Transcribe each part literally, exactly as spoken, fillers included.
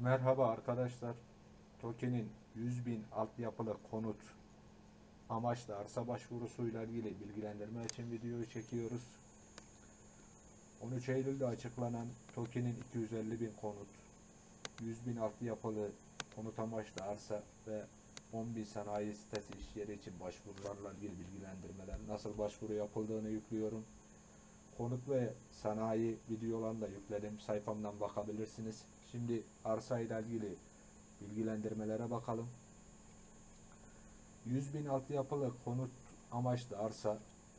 Merhaba arkadaşlar. TOKİ'nin yüz bin altyapılı konut amaçlı arsa başvurusuyla ilgili bilgilendirme için videoyu çekiyoruz. on üç Eylül'de açıklanan TOKİ'nin iki yüz elli bin konut, yüz bin altyapılı konut amaçlı arsa ve on bin sanayi sitesi iş yeri için başvurularla ilgili bilgilendirmeler, nasıl başvuru yapıldığını yüklüyorum. Konut ve sanayi videolarını da yükledim. Sayfamdan bakabilirsiniz. Şimdi arsa ile ilgili bilgilendirmelere bakalım. yüz bin altyapılı konut amaçlı arsa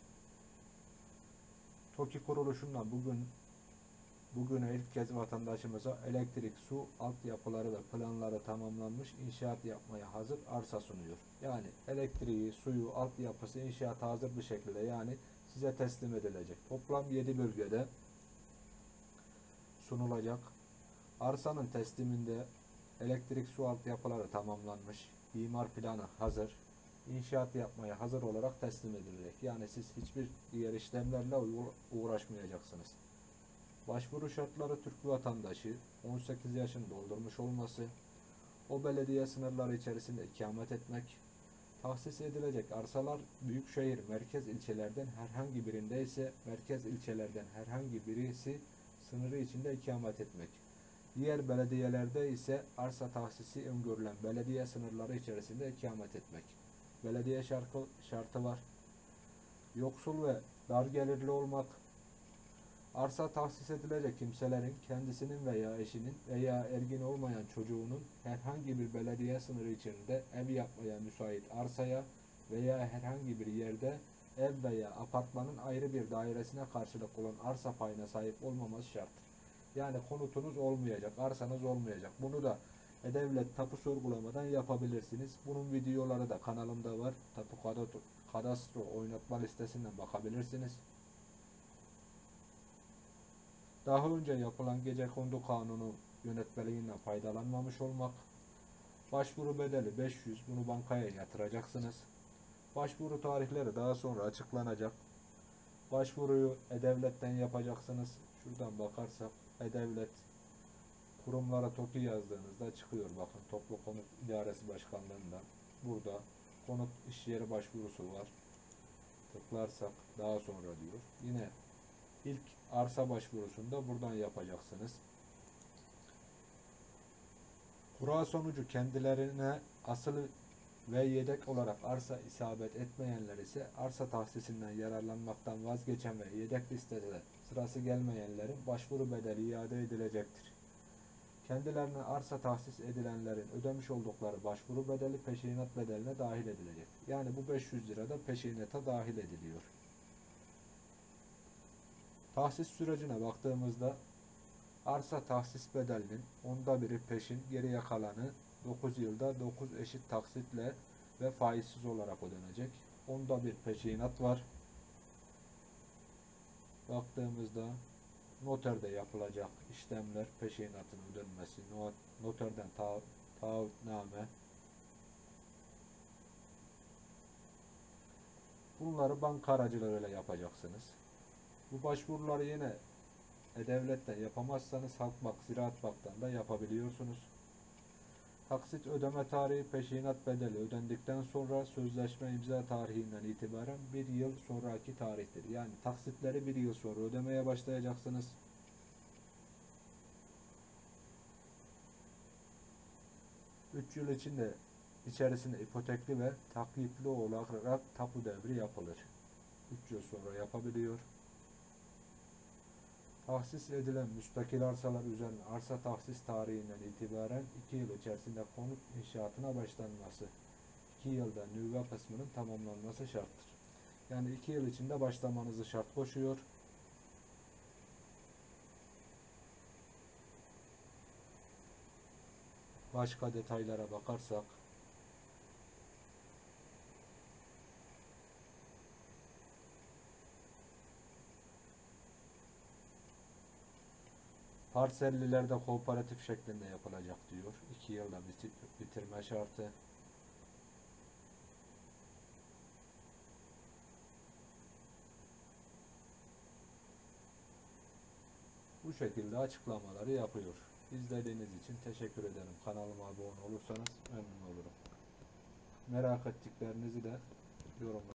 TOKİ kuruluşundan bugün bugüne ilk kez vatandaşımıza elektrik, su altyapıları ve planları tamamlanmış inşaat yapmaya hazır arsa sunuyor. Yani elektriği, suyu, altyapısı inşaata hazır bir şekilde yani size teslim edilecek. Toplam yedi bölgede sunulacak. Arsanın tesliminde elektrik, su altyapıları tamamlanmış, imar planı hazır, inşaat yapmaya hazır olarak teslim edilecek. Yani siz hiçbir diğer işlemlerle uğraşmayacaksınız. Başvuru şartları Türk vatandaşı, on sekiz yaşını doldurmuş olması, o belediye sınırları içerisinde ikamet etmek, tahsis edilecek arsalar büyükşehir merkez ilçelerden herhangi birinde ise merkez ilçelerden herhangi birisi sınırı içinde ikamet etmek. Diğer belediyelerde ise arsa tahsisi öngörülen belediye sınırları içerisinde ikamet etmek. Belediye şartı, şartı var. Yoksul ve dar gelirli olmak. Arsa tahsis edilecek kimselerin kendisinin veya eşinin veya ergin olmayan çocuğunun herhangi bir belediye sınırı içinde ev yapmaya müsait arsaya veya herhangi bir yerde ev veya apartmanın ayrı bir dairesine karşılık olan arsa payına sahip olmaması şarttır. Yani konutunuz olmayacak, arsanız olmayacak. Bunu da E-Devlet tapu sorgulamadan yapabilirsiniz. Bunun videoları da kanalımda var. Tapu kadastro oynatma listesinden bakabilirsiniz. Daha önce yapılan Gecekondu Kanunu yönetmeliğinden faydalanmamış olmak. Başvuru bedeli beş yüz. Bunu bankaya yatıracaksınız. Başvuru tarihleri daha sonra açıklanacak. Başvuruyu E-Devlet'ten yapacaksınız. Şuradan bakarsak E-Devlet kurumlara TOKİ yazdığınızda çıkıyor. Bakın Toplu Konut İdaresi Başkanlığı'ndan. Burada konut iş yeri başvurusu var. Tıklarsak daha sonra diyor. Yine ilk arsa başvurusunda buradan yapacaksınız. Kura sonucu kendilerine asıl ve yedek olarak arsa isabet etmeyenler ise arsa tahsisinden yararlanmaktan vazgeçen ve yedek listede sırası gelmeyenlerin başvuru bedeli iade edilecektir. Kendilerine arsa tahsis edilenlerin ödemiş oldukları başvuru bedeli peşinat bedeline dahil edilecek. Yani bu beş yüz lira da peşinata dahil ediliyor. Tahsis sürecine baktığımızda arsa tahsis bedelinin onda biri peşin, geriye kalanı dokuz yılda dokuz eşit taksitle ve faizsiz olarak ödenecek. Onda bir peşinat var. Baktığımızda noterde yapılacak işlemler, peşinatın ödenmesi, noterden taahhütname. Bunları banka aracılığıyla yapacaksınız. Bu başvuruları yine E-Devlet'ten yapamazsanız Halkbank, Ziraat Bank'tan da yapabiliyorsunuz. Taksit ödeme tarihi peşinat bedeli ödendikten sonra sözleşme imza tarihinden itibaren bir yıl sonraki tarihtir. Yani taksitleri bir yıl sonra ödemeye başlayacaksınız. üç yıl içinde içerisinde ipotekli ve taklitli olarak tapu devri yapılır. üç yıl sonra yapabiliyor. Tahsis edilen müstakil arsalar üzerine arsa tahsis tarihinden itibaren iki yıl içerisinde konut inşaatına başlanması, iki yılda nüve kısmının tamamlanması şarttır. Yani iki yıl içinde başlamanızı şart koşuyor. Başka detaylara bakarsak, parsellilerde kooperatif şeklinde yapılacak diyor. iki yılda bitirme şartı. Bu şekilde açıklamaları yapıyor. İzlediğiniz için teşekkür ederim. Kanalıma abone olursanız memnun olurum. Merak ettiklerinizi de yorumlara